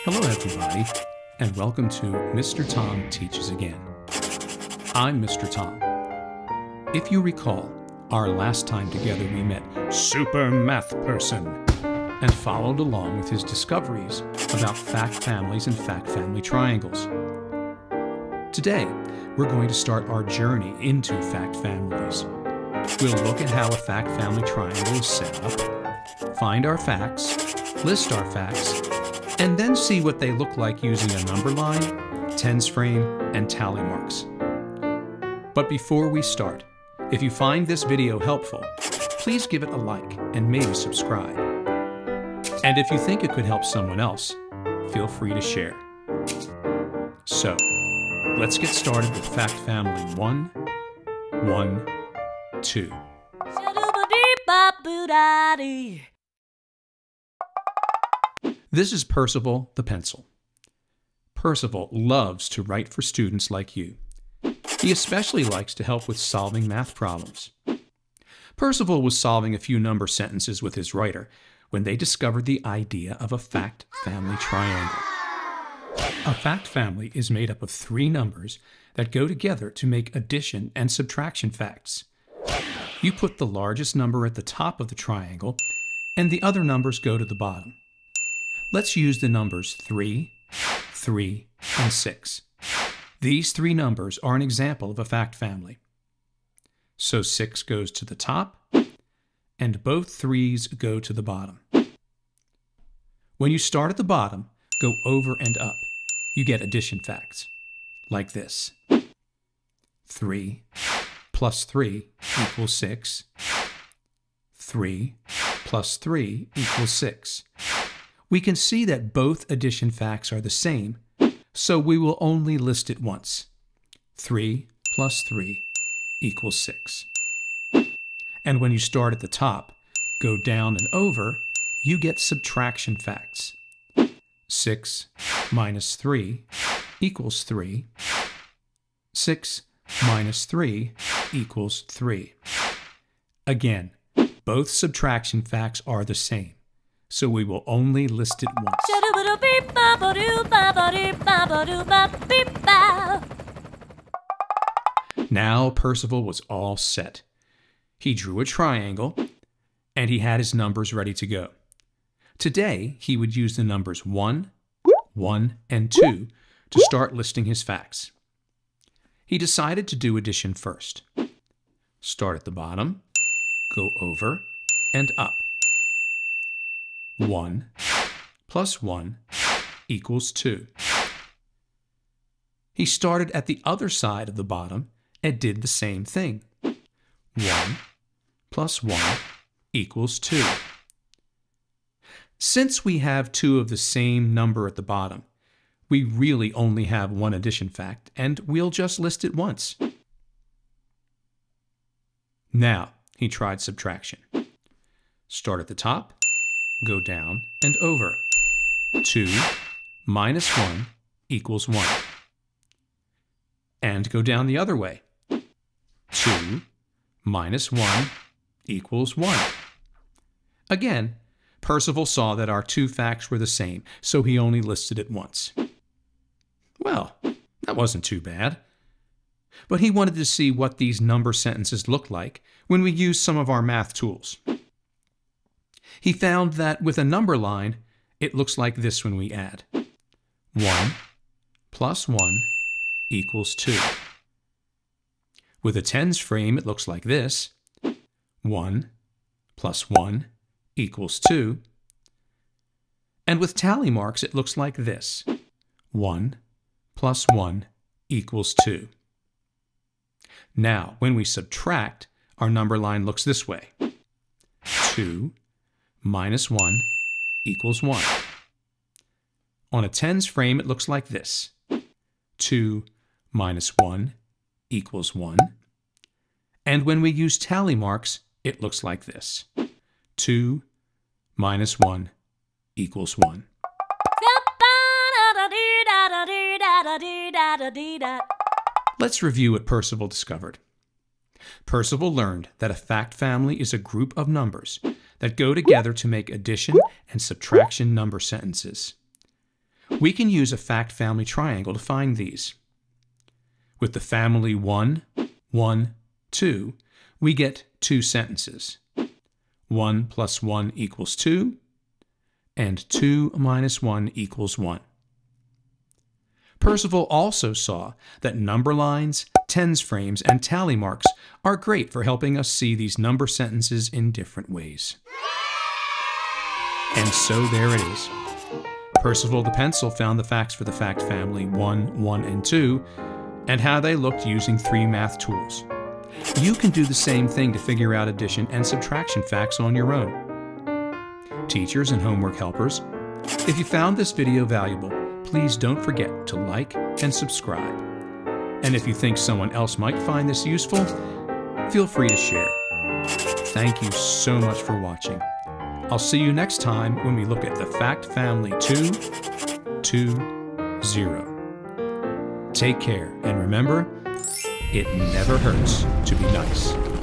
Hello everybody, and welcome to Mr. Tom Teaches Again. I'm Mr. Tom. If you recall, our last time together we met Super Math Person and followed along with his discoveries about fact families and fact family triangles. Today, we're going to start our journey into fact families. We'll look at how a fact family triangle is set up, find our facts, list our facts, and then see what they look like using a number line, tens frame, and tally marks. But before we start, if you find this video helpful, please give it a like and maybe subscribe. And if you think it could help someone else, feel free to share. So, let's get started with fact family 1, 1, 2. This is Percival the pencil. Percival loves to write for students like you. He especially likes to help with solving math problems. Percival was solving a few number sentences with his writer when they discovered the idea of a fact family triangle. A fact family is made up of three numbers that go together to make addition and subtraction facts. You put the largest number at the top of the triangle, and the other numbers go to the bottom. Let's use the numbers 3, 3, and 6. These three numbers are an example of a fact family. So 6 goes to the top, and both 3's go to the bottom. When you start at the bottom, go over and up. You get addition facts, like this. 3 plus 3 equals 6. 3 plus 3 equals 6. We can see that both addition facts are the same, so we will only list it once. 3 plus 3 equals 6. And when you start at the top, go down and over, you get subtraction facts. 6 minus 3 equals 3. 6 minus 3 equals 3. Again, both subtraction facts are the same, so we will only list it once. Now Percival was all set. He drew a triangle, and he had his numbers ready to go. Today, he would use the numbers 1, 1, and 2 to start listing his facts. He decided to do addition first. Start at the bottom, go over, and up. 1 plus 1 equals 2. He started at the other side of the bottom and did the same thing. 1 plus 1 equals 2. Since we have two of the same number at the bottom, we really only have one addition fact, and we'll just list it once. Now, he tried subtraction. Start at the top, go down and over. 2 minus 1 equals 1. And go down the other way. 2 minus 1 equals 1. Again, Percival saw that our two facts were the same, so he only listed it once. Well, that wasn't too bad. But he wanted to see what these number sentences look like when we use some of our math tools. He found that with a number line, it looks like this when we add. 1 plus 1 equals 2. With a tens frame, it looks like this. 1 plus 1 equals 2. And with tally marks, it looks like this. 1 plus 1 equals 2. Now, when we subtract, our number line looks this way. 2 minus 1 equals 1. On a tens frame, it looks like this. 2 minus 1 equals 1. And when we use tally marks, it looks like this. 2 minus 1 equals 1. Let's review what Percival discovered. Percival learned that a fact family is a group of numbers that go together to make addition and subtraction number sentences. We can use a fact-family triangle to find these. With the family 1, 1, 2, we get two sentences. 1 plus 1 equals 2, and 2 minus 1 equals 1. Percival also saw that number lines, tens frames, and tally marks are great for helping us see these number sentences in different ways. And so there it is. Percival the pencil found the facts for the fact family 1, 1, and 2, and how they looked using 3 math tools. You can do the same thing to figure out addition and subtraction facts on your own. Teachers and homework helpers, if you found this video valuable, please don't forget to like and subscribe. And if you think someone else might find this useful, feel free to share. Thank you so much for watching. I'll see you next time when we look at the fact family 2, 2, 0. Take care, and remember, it never hurts to be nice.